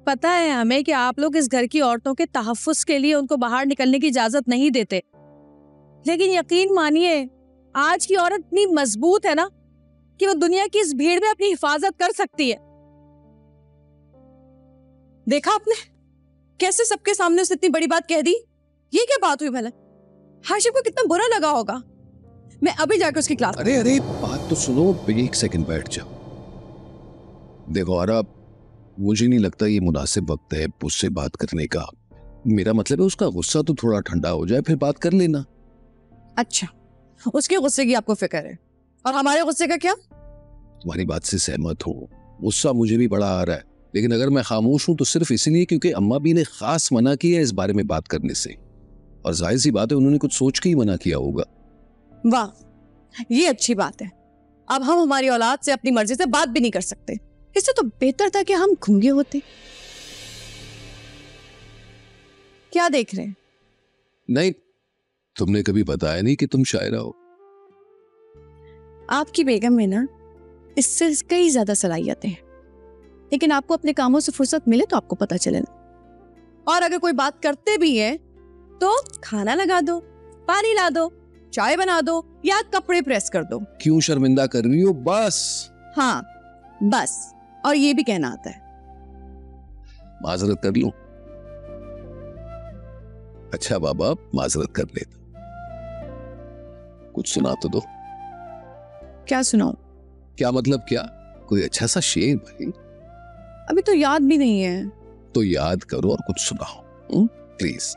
पता है हमें कि आप लोग इस घर की औरतों के तहफ्फुज के लिए उनको बाहर निकलने की इजाजत नहीं देते, लेकिन यकीन मानिए आज की औरत इतनी मजबूत है ना कि वो दुनिया की इस भीड़ में अपनी हिफाजत कर सकती है। देखा आपने कैसे सबके सामने उसने इतनी बड़ी बात कह दी। ये क्या बात हुई भला? हाशिम को कितना बुरा लगा होगा। मैं अभी जाकर उसकी क्लास। अरे अरे बात तो सुनो, एक सेकंड बैठ जाओ। देखो आरा, मुझे नहीं लगता ये मुनासिब वक्त है उससे बात करने का। मेरा मतलब है उसका गुस्सा तो थोड़ा ठंडा हो जाए फिर बात कर लेना। अच्छा, उसके गुस्से की आपको फिक्र है और हमारे गुस्से का क्या? तुम्हारी बात से सहमत हूँ, गुस्सा मुझे भी बड़ा आ रहा है, लेकिन अगर मैं खामोश हूं तो सिर्फ इसलिए क्योंकि अम्मा भी ने खास मना किया इस बारे में बात करने से, और जाहिर सी बात है उन्होंने कुछ सोच के ही मना किया होगा। वाह, ये अच्छी बात है। अब हम हमारी औलाद से अपनी मर्जी से बात भी नहीं कर सकते। इससे तो बेहतर था कि हम गूंगे होते। क्या देख रहे हैं? नहीं, तुमने कभी बताया नहीं कि तुम शायरा हो। आपकी बेगम में ना इससे कई ज्यादा सलाहियतें हैं, लेकिन आपको अपने कामों से फुर्सत मिले तो आपको पता चले ना। और अगर कोई बात करते भी है तो खाना लगा दो, पानी ला दो, चाय बना दो या कपड़े प्रेस कर दो। क्यों शर्मिंदा कर रही हो? बस। हाँ बस, और ये भी कहना आता है। माजरत कर लूं? अच्छा बाबा, माजरत कर लेता। कुछ सुना तो दो। क्या सुनाऊं? क्या मतलब क्या? कोई अच्छा सा शेर भाई। अभी तो याद भी नहीं है। तो याद करो और कुछ सुनाओ प्लीज।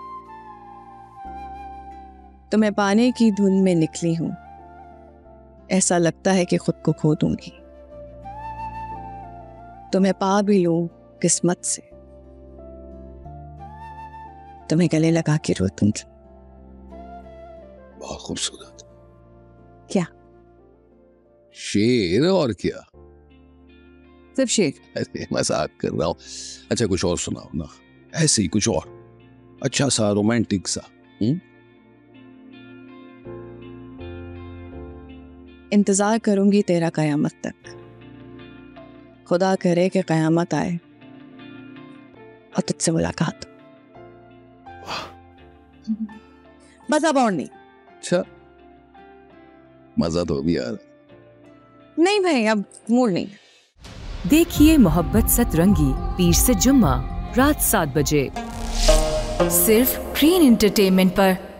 तो मैं पाने की धुन में निकली हूं, ऐसा लगता है कि खुद को खो दूंगी। तो मैं पा भी लूं किस्मत से, तुम्हें गले लगा के रो दूंगी। बहुत खूबसूरत। क्या शेर? और क्या? सिर्फ शेर? अरे मजाक कर रहा हूं। अच्छा कुछ और सुनाओ ना, ऐसे ही कुछ और अच्छा सा रोमांटिक सा। इंतजार करूंगी तेरा कयामत तक, खुदा करे कि कयामत आए और तुझसे मुलाकात। बस अब और नहीं। अच्छा, मजा तो अभी आ रहा। नहीं भाई, अब मूड नहीं। देखिए मोहब्बत सतरंगी पीर से जुम्मा रात 7 बजे सिर्फ ग्रीन एंटरटेनमेंट पर।